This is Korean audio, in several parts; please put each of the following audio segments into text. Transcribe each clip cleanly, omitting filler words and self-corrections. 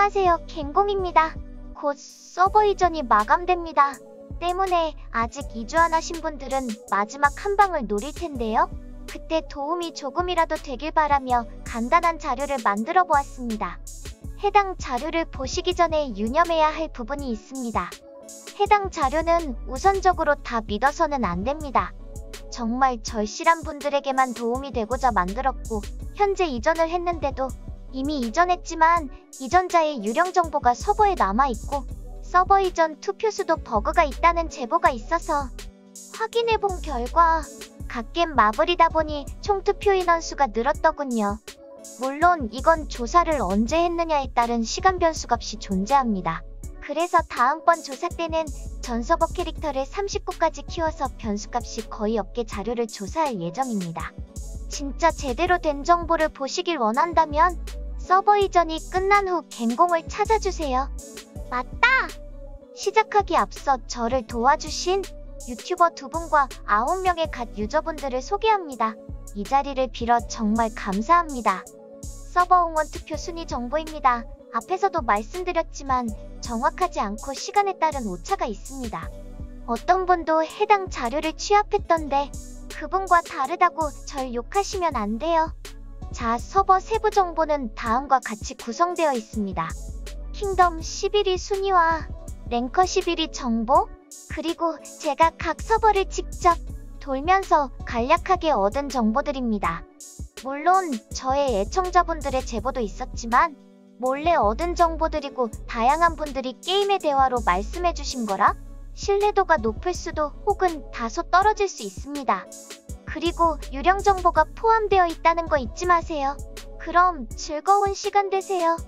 안녕하세요, 갱공입니다. 곧 서버 이전이 마감됩니다. 때문에 아직 이주 안 하신 분들은 마지막 한 방을 노릴 텐데요. 그때 도움이 조금이라도 되길 바라며 간단한 자료를 만들어 보았습니다. 해당 자료를 보시기 전에 유념해야 할 부분이 있습니다. 해당 자료는 우선적으로 다 믿어서는 안 됩니다. 정말 절실한 분들에게만 도움이 되고자 만들었고, 현재 이전을 했는데도 이미 이전했지만 이전자의 유령 정보가 서버에 남아있고 서버 이전 투표 수도 버그가 있다는 제보가 있어서 확인해본 결과 갓겜 마블이다 보니 총 투표 인원수가 늘었더군요. 물론 이건 조사를 언제 했느냐에 따른 시간 변수 값이 존재합니다. 그래서 다음번 조사 때는 전 서버 캐릭터를 39까지 키워서 변수값이 거의 없게 자료를 조사할 예정입니다. 진짜 제대로 된 정보를 보시길 원한다면 서버 이전이 끝난 후 갱공을 찾아주세요. 맞다! 시작하기 앞서 저를 도와주신 유튜버 2분과 9명의 갓 유저분들을 소개합니다. 이 자리를 빌어 정말 감사합니다. 서버 응원 투표 순위 정보입니다. 앞에서도 말씀드렸지만 정확하지 않고 시간에 따른 오차가 있습니다. 어떤 분도 해당 자료를 취합했던데 그분과 다르다고 절 욕하시면 안 돼요. 자, 서버 세부 정보는 다음과 같이 구성되어 있습니다. 킹덤 11위 순위와 랭커 11위 정보, 그리고 제가 각 서버를 직접 돌면서 간략하게 얻은 정보들입니다. 물론 저의 애청자분들의 제보도 있었지만 몰래 얻은 정보들이고 다양한 분들이 게임의 대화로 말씀해주신 거라 신뢰도가 높을 수도 혹은 다소 떨어질 수 있습니다. 그리고 유령 정보가 포함되어 있다는 거 잊지 마세요. 그럼 즐거운 시간 되세요.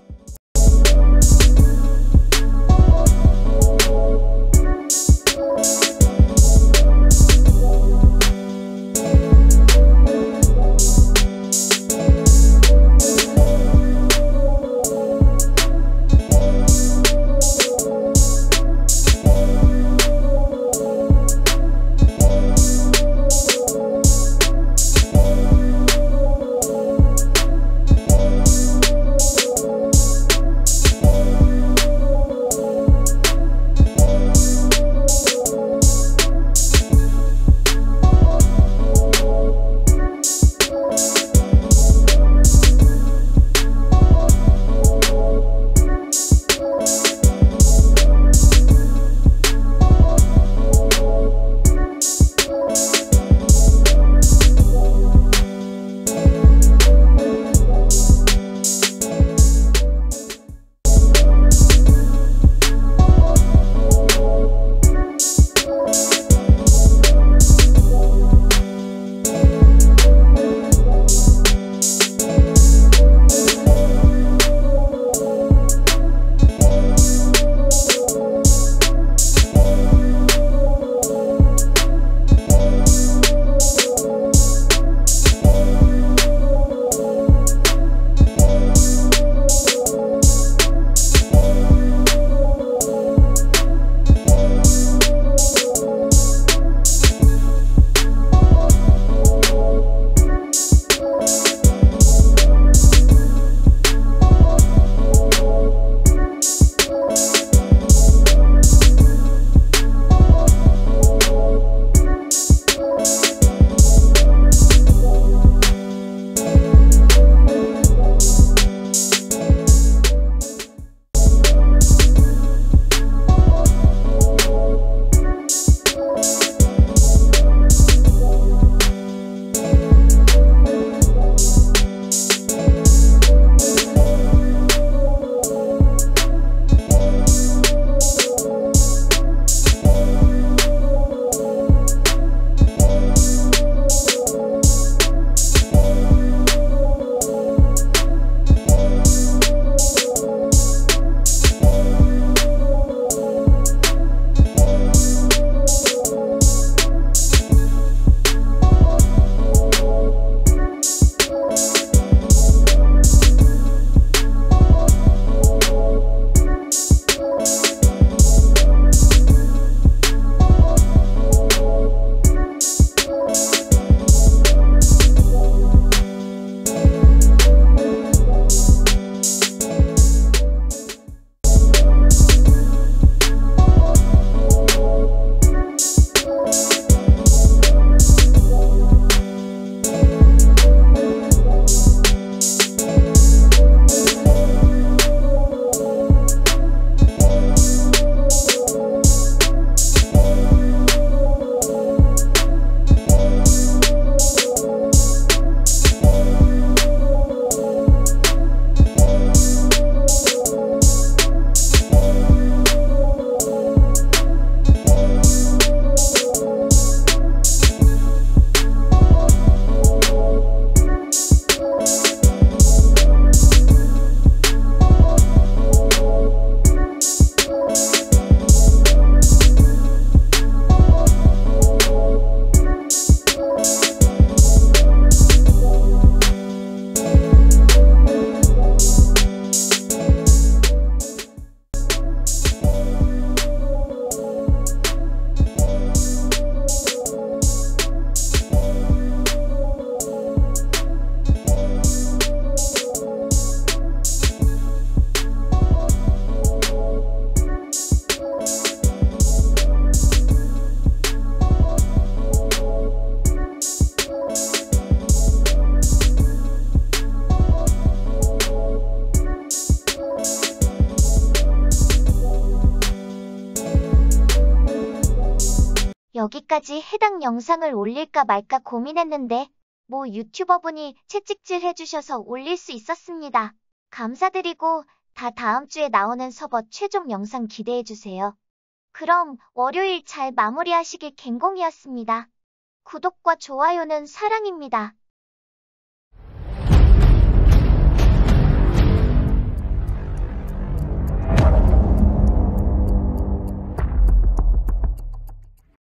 여기까지 해당 영상을 올릴까 말까 고민했는데 모 유튜버분이 채찍질 해주셔서 올릴 수 있었습니다. 감사드리고 다 다음 주에 나오는 서버 최종 영상 기대해주세요. 그럼 월요일 잘 마무리하시길 갱공이었습니다. 구독과 좋아요는 사랑입니다.